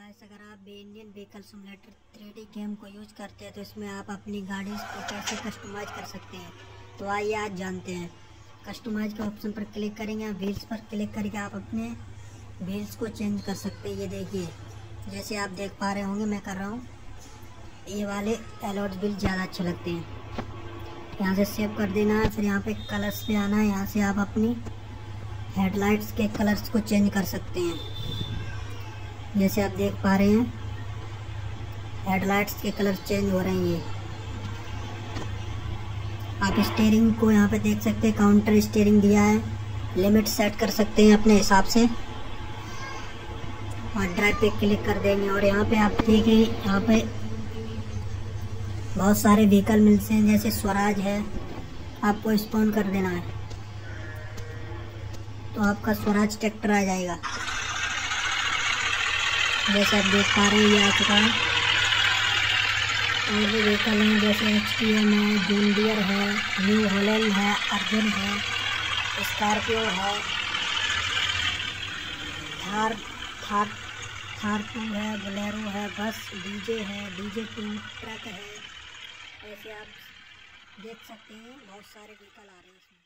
Guys, अगर आप भी Indian vehicle simulator 3D game को यूज करते हैं तो इसमें आप अपनी गाड़ी को कैसे कस्टमाइज कर सकते हैं। तो आइए आज जानते हैं। कस्टमाइज के ऑप्शन पर क्लिक करेंगे, व्हील्स पर क्लिक करके आप अपने व्हील्स को चेंज कर सकते हैं। ये देखिए, जैसे आप देख पा रहे होंगे मैं कर रहा हूँ। ये वाले एलॉय व्हील ज़्यादा अच्छे लगते हैं। यहाँ से सेव कर देना है, फिर यहाँ पे कलर्स पे आना है। यहाँ से आप अपनी हेडलाइट्स के कलर्स को चेंज कर सकते हैं। जैसे आप देख पा रहे हैं हेडलाइट्स के कलर चेंज हो रहे हैं। ये आप स्टीयरिंग को यहाँ पे देख सकते हैं, काउंटर स्टीयरिंग दिया है। लिमिट सेट कर सकते हैं अपने हिसाब से और ड्राइव पे क्लिक कर देंगे। और यहाँ पे आप देखिए, यहाँ पे बहुत सारे व्हीकल मिलते हैं, जैसे स्वराज है। आपको स्पॉन कर देना है तो आपका स्वराज ट्रैक्टर आ जाएगा। जैसे आप देख पा रहे हैं ये आ चुका है। और भी व्हीकल हैं, जैसे HTM है, जॉन डियर है, न्यू हॉलैंड है, अर्जुन है, स्कॉर्पियो है, थार 2 है, बोलेरो है, बस DJ है, DJ2 ट्रक है। ऐसे आप देख सकते हैं बहुत सारे व्हीकल आ रहे हैं इसमें।